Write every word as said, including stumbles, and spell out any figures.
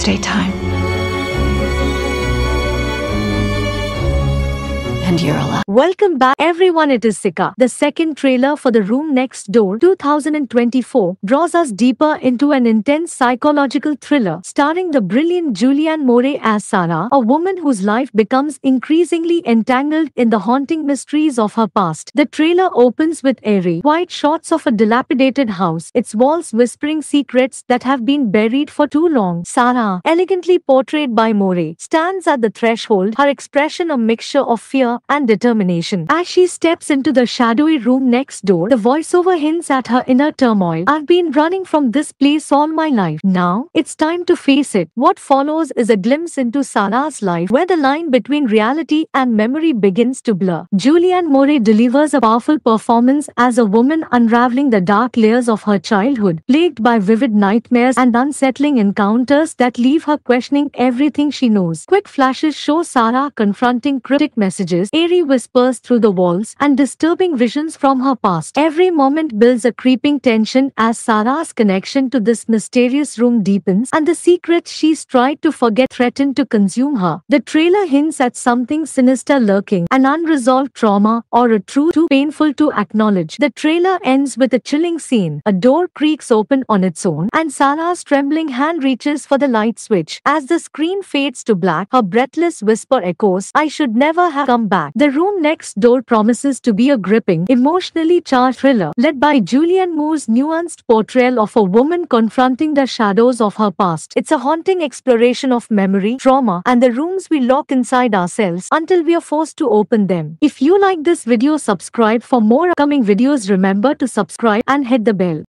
daytime. And you're alive. Welcome back everyone, it is Sika. The second trailer for The Room Next Door two thousand twenty-four draws us deeper into an intense psychological thriller starring the brilliant Julianne Moore as Sarah, a woman whose life becomes increasingly entangled in the haunting mysteries of her past. The trailer opens with eerie, white shots of a dilapidated house, its walls whispering secrets that have been buried for too long. Sarah, elegantly portrayed by Moore, stands at the threshold, her expression a mixture of fear and determination. As she steps into the shadowy room next door, the voiceover hints at her inner turmoil. I've been running from this place all my life. Now, it's time to face it. What follows is a glimpse into Sarah's life, where the line between reality and memory begins to blur. Julianne Moore delivers a powerful performance as a woman unraveling the dark layers of her childhood, plagued by vivid nightmares and unsettling encounters that leave her questioning everything she knows. Quick flashes show Sarah confronting cryptic messages, eerie whispers through the walls, and disturbing visions from her past. Every moment builds a creeping tension as Sarah's connection to this mysterious room deepens, and the secrets she's tried to forget threaten to consume her. The trailer hints at something sinister lurking, an unresolved trauma, or a truth too painful to acknowledge. The trailer ends with a chilling scene. A door creaks open on its own, and Sarah's trembling hand reaches for the light switch. As the screen fades to black, her breathless whisper echoes, "I should never have come back." The Room Next Door promises to be a gripping, emotionally charged thriller, led by Julianne Moore's nuanced portrayal of a woman confronting the shadows of her past. It's a haunting exploration of memory, trauma, and the rooms we lock inside ourselves until we are forced to open them. If you like this video, subscribe for more upcoming videos. Remember to subscribe and hit the bell.